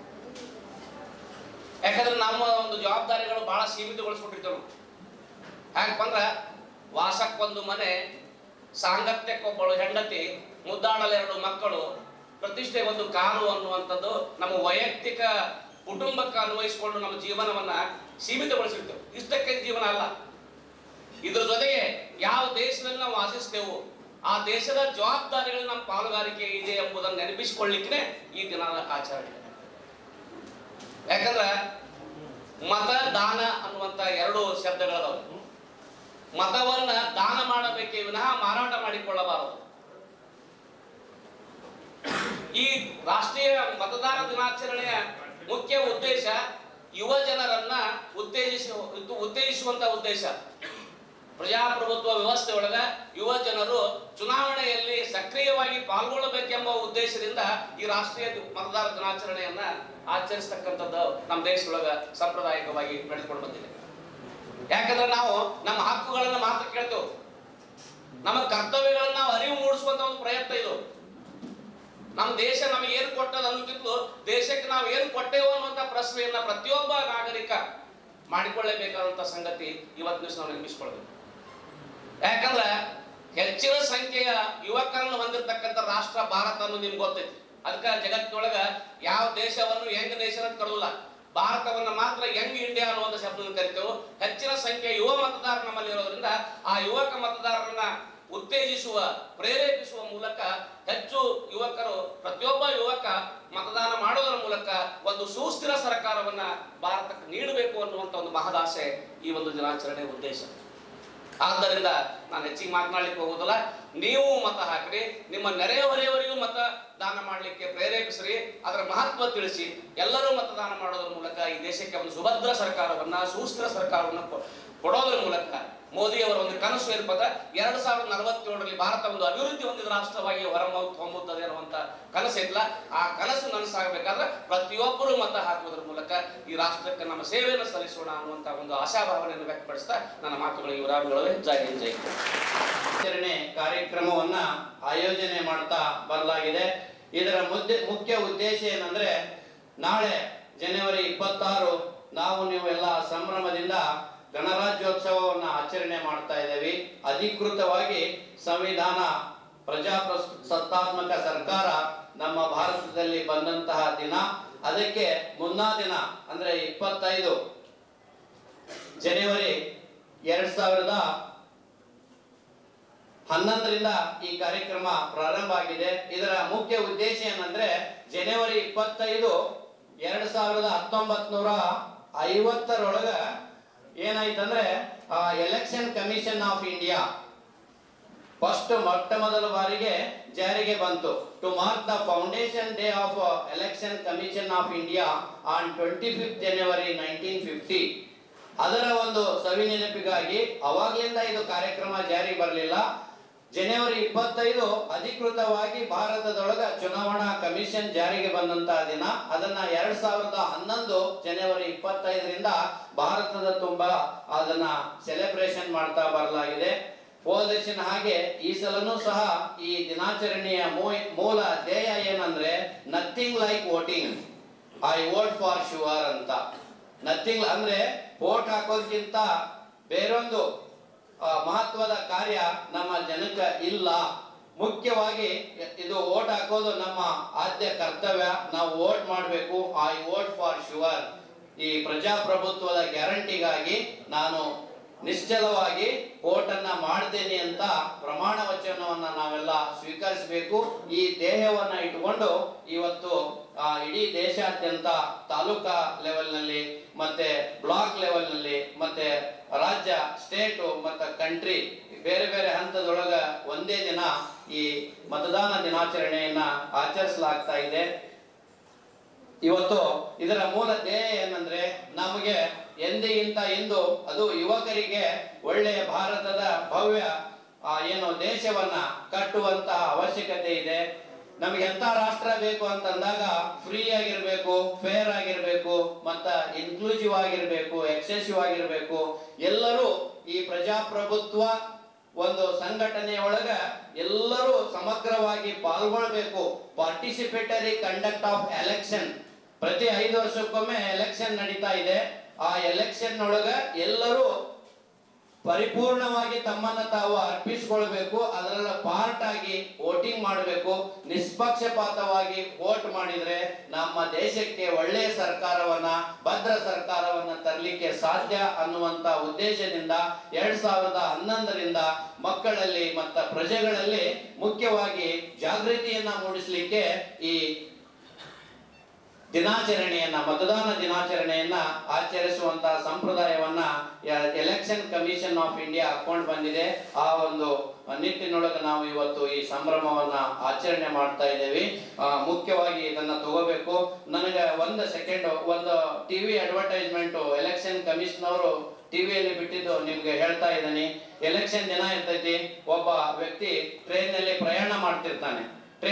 ಯಾಕಂದ್ರೆ ನಮ್ಮ ಒಂದು ಜವಾಬ್ದಾರಿಗಳು ಬಹಳ ಸೀಮಿತಗೊಳಿಸ್ಬಿಟ್ಟಿರ್ತೇವೆ. ಯಾಕಪ್ಪ ಅಂದ್ರೆ ವಾಸಕ್ಕೊಂದು ಮನೆ, ಸಾಂಗತ್ಯಕ್ಕೊಬ್ಬಳು ಹೆಂಡತಿ, ಮುದ್ದಾಡಲೆರಡು ಮಕ್ಕಳು, ಪ್ರತಿಷ್ಠೆ ಒಂದು ಕಾರು ಅನ್ನುವಂಥದ್ದು ನಮ್ಮ ವೈಯಕ್ತಿಕ ಕುಟುಂಬಕ್ಕೆ ಅನ್ವಯಿಸಿಕೊಂಡು ನಮ್ಮ ಜೀವನವನ್ನ ಸೀಮಿತಗೊಳಿಸಿರ್ತೇವೆ. ಇಷ್ಟಕ್ಕೆ ಜೀವನ ಅಲ್ಲ. ಇದ್ರ ಜೊತೆಗೆ ಯಾವ ದೇಶದಲ್ಲಿ ನಾವು ವಾಸಿಸ್ತೇವೋ ಆ ದೇಶದ ಜವಾಬ್ದಾರಿಗಳು ನಮ್ಮ ಪಾಲುಗಾರಿಕೆ ಇದೆ ಎಂಬುದನ್ನು ನೆನಪಿಸಿಕೊಳ್ಳಿಕ್ಕೆ ಈ ದಿನದ ಆಚರಣೆ. ಯಾಕಂದ್ರೆ ಮತ ದಾನ ಅನ್ನುವಂತ ಎರಡು ಶಬ್ದಗಳದಾವ. ಮತವನ್ನ ದಾನ ಮಾಡಬೇಕೇ ವಿನಃ ಮಾರಾಟ ಮಾಡಿಕೊಳ್ಳಬಾರದು. ಈ ರಾಷ್ಟ್ರೀಯ ಮತದಾರ ದಿನಾಚರಣೆಯ ಮುಖ್ಯ ಉದ್ದೇಶ ಯುವ ಜನರನ್ನ ಉತ್ತೇಜಿಸುವಂತ ಉದ್ದೇಶ. ಪ್ರಜಾಪ್ರಭುತ್ವ ವ್ಯವಸ್ಥೆ ಒಳಗ ಯುವ ಜನರು ಚುನಾವಣೆಯಲ್ಲಿ ಸಕ್ರಿಯವಾಗಿ ಪಾಲ್ಗೊಳ್ಳಬೇಕೆಂಬ ಉದ್ದೇಶದಿಂದ ಈ ರಾಷ್ಟ್ರೀಯ ಮತದಾರ ದಿನಾಚರಣೆಯನ್ನ ಆಚರಿಸತಕ್ಕಂಥದ್ದು ನಮ್ಮ ದೇಶದೊಳಗ ಸಾಂಪ್ರದಾಯಿಕವಾಗಿ ನಡೆದುಕೊಂಡು ಬಂದಿದೆ. ಯಾಕಂದ್ರೆ ನಾವು ನಮ್ಮ ಹಕ್ಕುಗಳನ್ನ ಮಾತ್ರ ಕೇಳ್ತೇವೆ, ನಮ್ಮ ಕರ್ತವ್ಯಗಳನ್ನ ನಾವು ಅರಿವು ಮೂಡಿಸುವಂತ ಒಂದು ಪ್ರಯತ್ನ ಇದು. ನಮ್ಮ ದೇಶ ನಮಗೆ ಏನು ಕೊಟ್ಟದ ಅನ್ನೋಕ್ಕಿಂತಲೂ ದೇಶಕ್ಕೆ ನಾವು ಏನು ಕೊಟ್ಟೇವೋ ಅನ್ನುವಂಥ ಪ್ರಶ್ನೆಯನ್ನ ಪ್ರತಿಯೊಬ್ಬ ನಾಗರಿಕ ಮಾಡಿಕೊಳ್ಳಲೇಬೇಕಾದಂತ ಸಂಗತಿ ಇವತ್ತಿನ ದಿವಸ ನಾವು ನೆನಪಿಸಿಕೊಳ್ಬೇಕು. ಯಾಕಂದ್ರೆ ಹೆಚ್ಚಿನ ಸಂಖ್ಯೆಯ ಯುವಕರನ್ನು ಹೊಂದಿರತಕ್ಕಂಥ ರಾಷ್ಟ್ರ ಭಾರತ ಅನ್ನೋದು ನಿಮ್ಗೆ ಗೊತ್ತೈತಿ. ಅದಕ್ಕೆ ಜಗತ್ತಿನೊಳಗ ಯಾವ ದೇಶವನ್ನು ಯಂಗ್ ನೇಷನ್ ಅಂತ ಕರೆದಿಲ್ಲ, ಭಾರತವನ್ನ ಮಾತ್ರ ಯಂಗ್ ಇಂಡಿಯಾ ಅನ್ನುವಂಥ ಶಬ್ದವನ್ನು ಕರಿತೇವೆ. ಹೆಚ್ಚಿನ ಸಂಖ್ಯೆಯ ಯುವ ಮತದಾರರು ನಮ್ಮಲ್ಲಿ ಇರೋದ್ರಿಂದ ಆ ಯುವಕ ಮತದಾರರನ್ನ ಉತ್ತೇಜಿಸುವ, ಪ್ರೇರೇಪಿಸುವ ಮೂಲಕ ಹೆಚ್ಚು ಯುವಕರು, ಪ್ರತಿಯೊಬ್ಬ ಯುವಕ ಮತದಾನ ಮಾಡೋದರ ಮೂಲಕ ಒಂದು ಸುಸ್ಥಿರ ಸರ್ಕಾರವನ್ನ ಭಾರತಕ್ಕೆ ನೀಡಬೇಕು ಅನ್ನುವಂಥ ಒಂದು ಮಹದಾಸೆ ಈ ಒಂದು ದಿನಾಚರಣೆ ಉದ್ದೇಶ. ಆದ್ದರಿಂದ ನಾನು ಹೆಚ್ಚಿಗೆ ಮಾತನಾಡಲಿಕ್ಕೆ ಹೋಗೋದಿಲ್ಲ. ನೀವು ಮತ ಹಾಕ್ರಿ, ನಿಮ್ಮ ನೆರೆಹೊರೆಯವರಿಗೂ ಮತ ದಾನ ಮಾಡಲಿಕ್ಕೆ ಪ್ರೇರೇಪಿಸ್ರಿ, ಅದರ ಮಹತ್ವ ತಿಳಿಸಿ. ಎಲ್ಲರೂ ಮತದಾನ ಮಾಡೋದ್ರ ಮೂಲಕ ಈ ದೇಶಕ್ಕೆ ಒಂದು ಸುಭದ್ರ ಸರ್ಕಾರವನ್ನ, ಸುಸ್ಥಿರ ಸರ್ಕಾರವನ್ನ ಕೊಡೋದ್ರ ಮೂಲಕ ಮೋದಿಯವರ ಒಂದು ಕನಸು ಏರ್ಪದ 2047ರಲ್ಲಿ ಭಾರತ ಒಂದು ಅಭಿವೃದ್ಧಿ ಹೊಂದಿದ ರಾಷ್ಟ್ರವಾಗಿ ಹೊಮ್ಮುತ್ತದೆ ಅನ್ನುವಂತ ಕನಸು ಐತಲ್ಲ, ಆ ಕನಸು ನನಸಾಗಬೇಕಾದ್ರೆ ಪ್ರತಿಯೊಬ್ಬರು ಮತ ಹಾಕುವುದರ ಮೂಲಕ ಈ ರಾಷ್ಟ್ರಕ್ಕೆ ನಮ್ಮ ಸೇವೆಯನ್ನು ಸಲ್ಲಿಸೋಣ ಅನ್ನುವಂತ ಒಂದು ಆಶಾಭಾವನೆಯನ್ನು ವ್ಯಕ್ತಪಡಿಸ್ತಾ ನನ್ನ ಮಾತುಗಳಿಗೆ ವಿರಾಮಗೊಳ್ಳುವೆ. ಜೈ ಹಿಂದ್, ಜೈ ಆಚರಣೆ ಕಾರ್ಯಕ್ರಮವನ್ನ ಆಯೋಜನೆ ಮಾಡ್ತಾ ಬರಲಾಗಿದೆ. ಇದರ ಮುಖ್ಯ ಉದ್ದೇಶ ಏನಂದ್ರೆ, ನಾಳೆ ಜನವರಿ 26 ನಾವು ನೀವೆಲ್ಲ ಸಂಭ್ರಮದಿಂದ ಗಣರಾಜ್ಯೋತ್ಸವವನ್ನು ಆಚರಣೆ ಮಾಡ್ತಾ ಇದ್ದೇವೆ. ಅಧಿಕೃತವಾಗಿ ಸಂವಿಧಾನ ಪ್ರಜಾಸತ್ತಾತ್ಮಕ ಸರ್ಕಾರ ನಮ್ಮ ಭಾರತದಲ್ಲಿ ಬಂದಂತಹ ದಿನ. ಅದಕ್ಕೆ ಮುನ್ನಾ ದಿನ ಅಂದ್ರೆ 25 ಜನವರಿ 2011ರಿಂದ ಈ ಕಾರ್ಯಕ್ರಮ ಪ್ರಾರಂಭ ಆಗಿದೆ. ಇದರ ಮುಖ್ಯ ಉದ್ದೇಶ ಏನಂದ್ರೆ, ಜನವರಿ 25 1950ರೊಳಗ ಏನಾಯ್ತಂದ್ರೆ, ಎಲೆಕ್ಷನ್ ಕಮಿಷನ್ ಆಫ್ ಇಂಡಿಯಾ ಮೊಟ್ಟ ಮೊದಲ ಬಾರಿಗೆ ಜಾರಿಗೆ ಬಂತು. To mark the foundation day of election commission of India on 25 January 1950. ಅದರ ಒಂದು ಸವಿ ನೆನಪಿಗಾಗಿ ಅವಾಗ್ಲಿಂದ ಇದು ಕಾರ್ಯಕ್ರಮ ಜಾರಿ ಬರಲಿಲ್ಲ. ಜನವರಿ 25 ಅಧಿಕೃತವಾಗಿ ಭಾರತದೊಳಗ ಚುನಾವಣಾ ಕಮಿಷನ್ ಜಾರಿಗೆ ಬಂದಂತಹ ದಿನ. ಅದನ್ನ 2011 ಜನವರಿ 25ರಿಂದ ಭಾರತದ ತುಂಬಾ ಅದನ್ನ ಸೆಲೆಬ್ರೇಷನ್ ಮಾಡ್ತಾ ಬರಲಾಗಿದೆ. ಹೋದರ್ಶನ ಹಾಗೆ ಈ ಸಲನೂ ಸಹ ಈ ದಿನಾಚರಣೆಯ ಮೂಲ ಧ್ಯೇಯ ಏನಂದ್ರೆ, nothing like voting, I vote for sure ಅಂತ. ನಥಿಂಗ್ ಅಂದ್ರೆ ವೋಟ್ ಹಾಕೋದಕ್ಕಿಂತ ಬೇರೊಂದು ಮಹತ್ವದ ಕಾರ್ಯ ನಮ್ಮ ಜನಕ್ಕೆ ಇಲ್ಲ. ಮುಖ್ಯವಾಗಿ ಇದು ವೋಟ್ ಹಾಕೋದು ನಮ್ಮ ಆದ್ಯ ಕರ್ತವ್ಯ. ನಾವು ವೋಟ್ ಮಾಡಬೇಕು. I vote for sure. ಈ ಪ್ರಜಾಪ್ರಭುತ್ವದ ಗ್ಯಾರಂಟಿಗಾಗಿ ನಾನು ನಿಶ್ಚಲವಾಗಿ ವೋಟ್ ಅನ್ನ ಮಾಡ್ತೇನೆ ಅಂತ ಪ್ರಮಾಣ ವಚನವನ್ನ ನಾವೆಲ್ಲ ಸ್ವೀಕರಿಸಬೇಕು. ಈ ಧ್ಯೇಯವನ್ನ ಇಟ್ಟುಕೊಂಡು ಇವತ್ತು ಇಡೀ ದೇಶಾದ್ಯಂತ ತಾಲೂಕಾ ಲೆವೆಲ್ ನಲ್ಲಿ ಮತ್ತೆ ಬ್ಲಾಕ್ ಲೆವೆಲ್ ನಲ್ಲಿ ಮತ್ತೆ ರಾಜ್ಯ, ಸ್ಟೇಟ್ ಮತ್ತೆ ಕಂಟ್ರಿ ಬೇರೆ ಬೇರೆ ಹಂತದೊಳಗ ಒಂದೇ ದಿನ ಈ ಮತದಾನ ದಿನಾಚರಣೆಯನ್ನ ಆಚರಿಸಲಾಗ್ತಾ ಇದೆ. ಇವತ್ತು ಇದರ ಮೂಲ ಧ್ಯೇಯ ಏನಂದ್ರೆ, ನಮಗೆ ಎಂದಿಗಿಂತ ಇಂದು ಅದು ಯುವಕರಿಗೆ ಒಳ್ಳೆಯ ಭಾರತದ ಭವ್ಯ ಏನು ದೇಶವನ್ನ ಕಟ್ಟುವಂತಹ ಅವಶ್ಯಕತೆ ಇದೆ. ನಮಗೆ ಎಂತ ರಾಷ್ಟ್ರ ಬೇಕು ಅಂತಂದಾಗ ಫ್ರೀ ಆಗಿರ್ಬೇಕು, ಫೇರ್ ಆಗಿರ್ಬೇಕು, ಮತ್ತ ಇನ್ಕ್ಲೂಸಿವ್ ಆಗಿರ್ಬೇಕು, ಎಕ್ಸೆಸಿವ್ ಆಗಿರ್ಬೇಕು. ಎಲ್ಲರೂ ಈ ಪ್ರಜಾಪ್ರಭುತ್ವ ಒಂದು ಸಂಘಟನೆಯೊಳಗ ಎಲ್ಲರೂ ಸಮಗ್ರವಾಗಿ ಪಾಲ್ಗೊಳ್ಬೇಕು. Participatory conduct of election. ಪ್ರತಿ 5 ವರ್ಷಕ್ಕೊಮ್ಮೆ ಎಲೆಕ್ಷನ್ ನಡೀತಾ ಇದೆ. ಆ ಎಲೆಕ್ಷನ್ ಒಳಗ ಎಲ್ಲರೂ ಪರಿಪೂರ್ಣವಾಗಿ ತಮ್ಮನ್ನ ತಾವು ಅರ್ಪಿಸಿಕೊಳ್ಬೇಕು. ಅದರ ಪಾರ್ಟ್ ಆಗಿ ವೋಟಿಂಗ್ ಮಾಡಬೇಕು. ನಿಷ್ಪಕ್ಷಪಾತವಾಗಿ ವೋಟ್ ಮಾಡಿದ್ರೆ ನಮ್ಮ ದೇಶಕ್ಕೆ ಒಳ್ಳೆಯ ಸರ್ಕಾರವನ್ನ, ಭದ್ರ ಸರ್ಕಾರವನ್ನ ತರಲಿಕ್ಕೆ ಸಾಧ್ಯ ಅನ್ನುವಂತ ಉದ್ದೇಶದಿಂದ 2011ರಿಂದ ಮಕ್ಕಳಲ್ಲಿ ಮತ್ತು ಪ್ರಜೆಗಳಲ್ಲಿ ಮುಖ್ಯವಾಗಿ ಜಾಗೃತಿಯನ್ನ ಮೂಡಿಸಲಿಕ್ಕೆ ಈ ದಿನಾಚರಣೆಯನ್ನ, ಮತದಾನ ದಿನಾಚರಣೆಯನ್ನ ಆಚರಿಸುವಂತಹ ಸಂಪ್ರದಾಯವನ್ನ ಎಲೆಕ್ಷನ್ ಕಮಿಷನ್ ಆಫ್ ಇಂಡಿಯಾ ಹಾಕೊಂಡು ಬಂದಿದೆ. ಆ ಒಂದು ನಿಟ್ಟಿನೊಳಗೆ ನಾವು ಇವತ್ತು ಈ ಸಂಭ್ರಮವನ್ನ ಆಚರಣೆ ಮಾಡ್ತಾ ಇದ್ದೇವೆ. ಮುಖ್ಯವಾಗಿ ಇದನ್ನ ತಗೋಬೇಕು. ನನಗೆ ಒಂದು ಸೆಕೆಂಡ್ ಒಂದು ಟಿವಿ ಅಡ್ವರ್ಟೈಸ್ಮೆಂಟ್ ಎಲೆಕ್ಷನ್ ಕಮಿಷನ್ ಅವರು ಟಿವಿಯಲ್ಲಿ ಬಿಟ್ಟಿದ್ದು ನಿಮ್ಗೆ ಹೇಳ್ತಾ ಇದ್ದೀನಿ. ಎಲೆಕ್ಷನ್ ದಿನ ಇರ್ತೈತಿ, ಒಬ್ಬ ವ್ಯಕ್ತಿ ಟ್ರೈನ್ ನಲ್ಲಿ ಪ್ರಯಾಣ ಮಾಡ್ತಿರ್ತಾನೆ.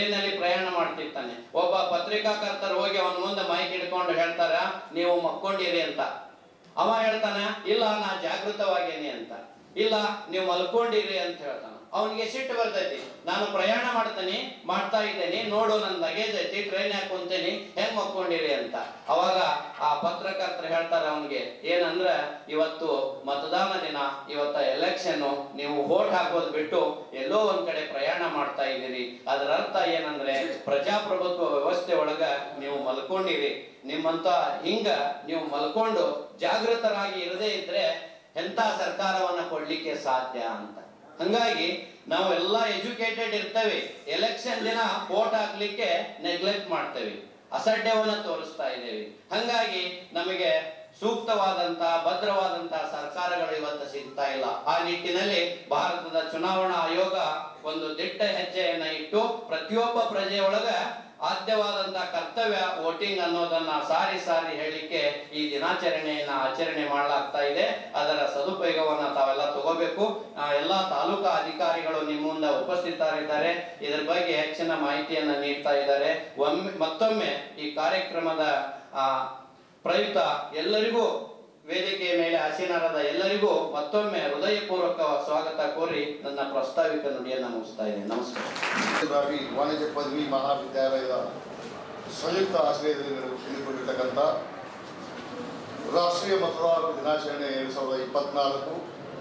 ಒಬ್ಬ ಪತ್ರಿಕಾಕರ್ತರು ಹೋಗಿ ಅವನ ಮುಂದೆ ಮೈಕ್ ಹಿಡ್ಕೊಂಡು ಹೇಳ್ತಾರ, ನೀವು ಮಕ್ಕೊಂಡಿರಿ ಅಂತ. ಅವ ಹೇಳ್ತಾನ, ಇಲ್ಲ ನಾ ಜಾಗೃತವಾಗೇನಿ ಅಂತ. ಇಲ್ಲ ನೀವು ಮಲ್ಕೊಂಡಿರಿ ಅಂತ ಹೇಳ್ತಾನ. ಅವನಿಗೆ ಸಿಟ್ಟು ಬರ್ತೈತಿ. ನಾನು ಪ್ರಯಾಣ ಮಾಡ್ತಾ ಇದ್ದೇನೆ, ನೋಡು ನನ್ನ ಲಗೇಜ್ ಐತಿ, ಟ್ರೈನ್ ಯಾಕೆ ಕುಂತೇನಿ, ಹೆಂಗ್ ಮಕ್ಕೊಂಡಿರಿ ಅಂತ. ಅವಾಗ ಆ ಪತ್ರಕರ್ತರು ಹೇಳ್ತಾರ ಅವನಿಗೆ ಏನಂದ್ರ, ಇವತ್ತು ಮತದಾನ ದಿನ, ಇವತ್ತ ಎಲೆಕ್ಷನ್, ನೀವು ವೋಟ್ ಹಾಕೋದ್ ಬಿಟ್ಟು ಎಲ್ಲೋ ಒಂದ್ ಕಡೆ ಪ್ರಯಾಣ ಮಾಡ್ತಾ ಇದ್ದೀರಿ. ಅದರ ಅರ್ಥ ಏನಂದ್ರೆ, ಪ್ರಜಾಪ್ರಭುತ್ವ ವ್ಯವಸ್ಥೆ ಒಳಗ ನೀವು ಮಲ್ಕೊಂಡಿರಿ. ನಿಮ್ಮಂತ ಹಿಂಗ ನೀವು ಮಲ್ಕೊಂಡು ಜಾಗೃತರಾಗಿ ಇರದೇ ಇದ್ರೆ ಎಂತ ಸರ್ಕಾರವನ್ನ ಕೊಡ್ಲಿಕ್ಕೆ ಸಾಧ್ಯ ಅಂತ. ಹಂಗಾಗಿ ನಾವೆಲ್ಲ ಎಜುಕೇಟೆಡ್ ಇರ್ತೇವೆ. ಎಲೆಕ್ಷನ್ ದಿನ ವೋಟ್ ಹಾಕ್ಲಿಕ್ಕೆ ನೆಗ್ಲೆಕ್ಟ್ ಮಾಡ್ತೇವೆ, ಅಸಡ್ಯವನ್ನ ತೋರಿಸ್ತಾ ಇದ್ದೇವೆ. ಹಂಗಾಗಿ ನಮಗೆ ಸೂಕ್ತವಾದಂತಹ ಭದ್ರವಾದಂತಹ ಸರ್ಕಾರಗಳು ಇವತ್ತು ಸಿಗ್ತಾ ಇಲ್ಲ. ಆ ನಿಟ್ಟಿನಲ್ಲಿ ಭಾರತದ ಚುನಾವಣಾ ಆಯೋಗ ಒಂದು ದಿಟ್ಟ ಹೆಜ್ಜೆಯನ್ನ ಇಟ್ಟು ಪ್ರತಿಯೊಬ್ಬ ಪ್ರಜೆಯೊಳಗ ಆದ್ಯವಾದಂತಹ ಕರ್ತವ್ಯ ವೋಟಿಂಗ್ ಅನ್ನೋದನ್ನ ಸಾರಿ ಸಾರಿ ಹೇಳಿಕೆ ಈ ದಿನಾಚರಣೆಯನ್ನ ಆಚರಣೆ ಮಾಡಲಾಗ್ತಾ ಇದೆ. ಅದರ ಸದುಪಯೋಗವನ್ನ ತಾವೆಲ್ಲ ತಗೋಬೇಕು. ಎಲ್ಲಾ ತಾಲೂಕಾ ಅಧಿಕಾರಿಗಳು ನಿಮ್ಮ ಮುಂದೆ ಉಪಸ್ಥಿತರಿದ್ದಾರೆ, ಇದರ ಬಗ್ಗೆ ಹೆಚ್ಚಿನ ಮಾಹಿತಿಯನ್ನ ನೀಡ್ತಾ ಇದ್ದಾರೆ. ಮತ್ತೊಮ್ಮೆ ಈ ಕಾರ್ಯಕ್ರಮದ ಪ್ರಯುಕ್ತ ಎಲ್ಲರಿಗೂ ವೇದಿಕೆಯ ಮೇಲೆ ಆಸೀನರಾದ ಎಲ್ಲರಿಗೂ ಮತ್ತೊಮ್ಮೆ ಹೃದಯಪೂರ್ವಕ ಸ್ವಾಗತ ಕೋರಿ ನನ್ನ ಪ್ರಾಸ್ತಾವಿಕ ನುಡಿಯನ್ನು ಮುಗಿಸ್ತಾ ಇದ್ದೇನೆ. ನಮಸ್ಕಾರ. ವಾಣಿಜ್ಯ ಪದವಿ ಮಹಾವಿದ್ಯಾಲಯದ ಸಂಯುಕ್ತ ಆಶ್ರಯದಲ್ಲಿ ನಡೆದುಕೊಂಡಿರ್ತಕ್ಕಂಥ ರಾಷ್ಟ್ರೀಯ ಮತದಾರರ ದಿನಾಚರಣೆ 2024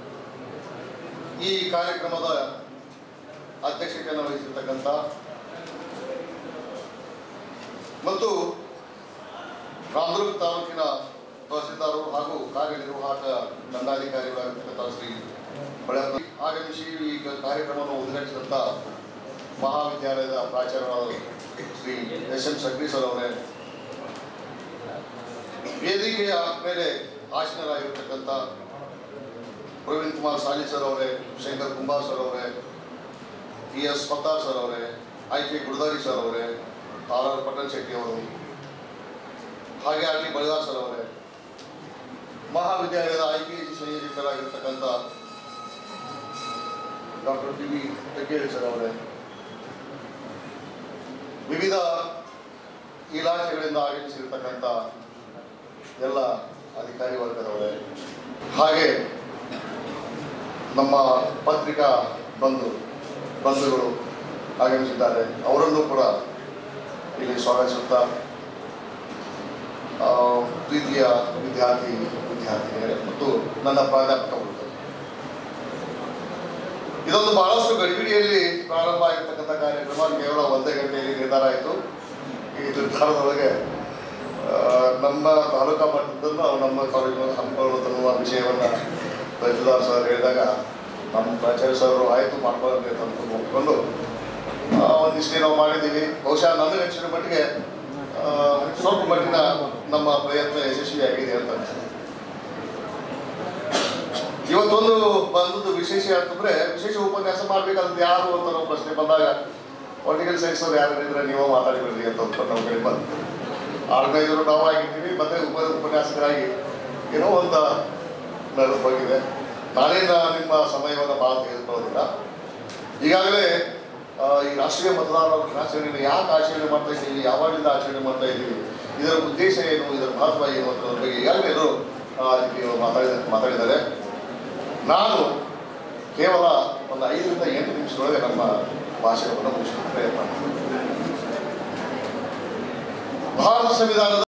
ಈ ಕಾರ್ಯಕ್ರಮದ ಅಧ್ಯಕ್ಷತೆಯನ್ನು ವಹಿಸಿರ್ತಕ್ಕಂಥ ಮತ್ತು ರಾಮದುರ್ಗ ತಾಲೂಕಿನ ತಹಸೀಲ್ದಾರರು ಹಾಗೂ ಕಾರ್ಯನಿರ್ವಾಹಕ ದಂಡಾಧಿಕಾರಿಗಳಾಗಿರ್ತಕ್ಕಂಥ ಶ್ರೀ ಬಳ್ಳಾರಿ ಆಗಮಿಸಿ ಈ ಕಾರ್ಯಕ್ರಮವನ್ನು ಉದ್ಘಾಟಿಸಿದಂಥ ಮಹಾವಿದ್ಯಾಲಯದ ಪ್ರಾಚಾರ್ಯರಾದ ಶ್ರೀ ಎಸ್.ಎಂ. ಸಕ್ರಿ ಸರ್ ಅವರೇ, ವೇದಿಕೆಯ ಮೇಲೆ ಆಸೀನರಾಗಿರ್ತಕ್ಕಂಥ ಪ್ರವೀಣ್ ಕುಮಾರ್ ಸಾಲಿ ಸರ್ ಅವರೇ, ಶಂಕರ್ ಕುಂಬಾರ್ ಸರ್ ಅವರೇ, ಟಿ.ಎಸ್. ಪತ್ತಾರ್ ಸರ್ ಅವರೇ, ಐ.ಕೆ. ಗುಡ್ದಾರಿ ಸರ್ ಅವರೇ, ಆರ್.ಆರ್. ಪಟ್ಟಣ್ ಶೆಟ್ಟಿ ಅವರು, ಹಾಗೆ ಅಲ್ಲಿ ಬಳಿದಾರ್ ಸರ್ ಅವರೇ, ಮಹಾವಿದ್ಯಾಲಯದ IPAC ಸಂಯೋಜಕರಾಗಿರ್ತಕ್ಕಂಥ ಡಾಕ್ಟರ್ ಟಿ.ವಿ. ಟಕ್ಕೇರಿ ಸರ್ ಅವರೇ, ವಿವಿಧ ಇಲಾಖೆಗಳಿಂದ ಆಗಮಿಸಿರ್ತಕ್ಕಂಥ ಎಲ್ಲ ಅಧಿಕಾರಿ ವರ್ಗದವರೇ, ಹಾಗೆ ನಮ್ಮ ಪತ್ರಿಕಾ ಬಂಧುಗಳು ಆಗಮಿಸಿದ್ದಾರೆ, ಅವರನ್ನು ಕೂಡ ಇಲ್ಲಿ ಸ್ವಾಗತಿಸುತ್ತಾ ಪ್ರೀತಿಯ ವಿದ್ಯಾರ್ಥಿನಿಯರೇ ಮತ್ತು ನನ್ನ ಪ್ರಾಧ್ಯಾಪಕ ವರ್ಗ, ಇದೊಂದು ಬಹಳಷ್ಟು ಗಡಿಬಿಡಿಯಲ್ಲಿ ಪ್ರಾರಂಭ ಆಗಿರ್ತಕ್ಕಂಥ ಕಾರ್ಯಕ್ರಮ. ಕೇವಲ 1 ಗಂಟೆಯಲ್ಲಿ ನಿರ್ಧಾರ ಆಯಿತು. ಈ ನಿರ್ಧಾರದೊಳಗೆ ನಮ್ಮ ತಾಲೂಕಾ ಮಟ್ಟದನ್ನು ನಮ್ಮ ಕಾಲೇಜಿನಲ್ಲಿ ಹಮ್ಮಿಕೊಳ್ಳುವ ವಿಷಯವನ್ನು ತಹಸೀಲ್ದಾರ್ ಸರ್ ಹೇಳಿದಾಗ ನಮ್ಮ ಪ್ರಾಚಾರ್ಯ ಸರ್ ಆಯಿತು ಮಾಡ್ಕೊಳ್ಳಿ ಅಂತ ಒಪ್ಕೊಂಡು ಒಂದಿಷ್ಟೇ ನಾವು ಮಾಡಿದ್ದೀವಿ. ಬಹುಶಃ ನನಗೆ ಅನಿಸಿದ ಮಟ್ಟಿಗೆ ಸ್ವಲ್ಪ ಮಟ್ಟಿನ ನಮ್ಮ ಪ್ರಯತ್ನ ಯಶಸ್ವಿಯಾಗಿದೆ ಅಂತ ಅನಿಸುತ್ತೆ. ಇವತ್ತೊಂದು ಬಂದದ್ದು ವಿಶೇಷ ಅಂತಂದ್ರೆ, ವಿಶೇಷ ಉಪನ್ಯಾಸ ಮಾಡ್ಬೇಕಾದ್ರೆ ಯಾರು ಅಂತ ನಾವು ಪ್ರಶ್ನೆ ಬಂದಾಗ ಪೊಲಿಟಿಕಲ್ ಸೈನ್ಸ್ ಅವ್ರು ಯಾರು ಇದ್ರೆ ನೀವು ಮಾತಾಡಿಬಿಡ್ರಿ ಅಂತ ನಮ್ಮ ಕಡೆ ಬಂದು ಆರ್ಗನೈಸರು ನಾವು ಆಗಿದ್ದೀವಿ, ಮತ್ತೆ ಉಪನ್ಯಾಸಕರಾಗಿ ಏನೋ ಒಂದು ನಡೆದು ಹೋಗಿದೆ. ನಾನೇನು ನಿಮ್ಮ ಸಮಯವನ್ನು ಭಾಳ ತೆಗೆದುಕೊಳ್ಳೋದಿಲ್ಲ. ಈಗಾಗಲೇ ಈ ರಾಷ್ಟ್ರೀಯ ಮತದಾರರ ದಿನಾಚರಣೆಯನ್ನು ಯಾಕೆ ಆಚರಣೆ ಮಾಡ್ತಾ ಇದ್ದೀವಿ, ಯಾವಾಗಿಂದ ಆಚರಣೆ ಮಾಡ್ತಾ ಇದ್ದೀವಿ, ಇದರ ಉದ್ದೇಶ ಏನು, ಇದರ ಮಹತ್ವ ಏನು ಅನ್ನೋದ್ರ ಬಗ್ಗೆ ಈಗಾಗಲೇ ಎಲ್ಲರೂ ಮಾತಾಡಿದ್ದಾರೆ. ನಾನು ಕೇವಲ ಒಂದು 5 ರಿಂದ 8 ನಿಮಿಷದೊಳಗೆ ನಮ್ಮ ಭಾಷಣವನ್ನು ಮುಗಿಸಲು ಪ್ರಯತ್ನ ಮಾಡ್ತೀನಿ. ಭಾರತ ಸಂವಿಧಾನದ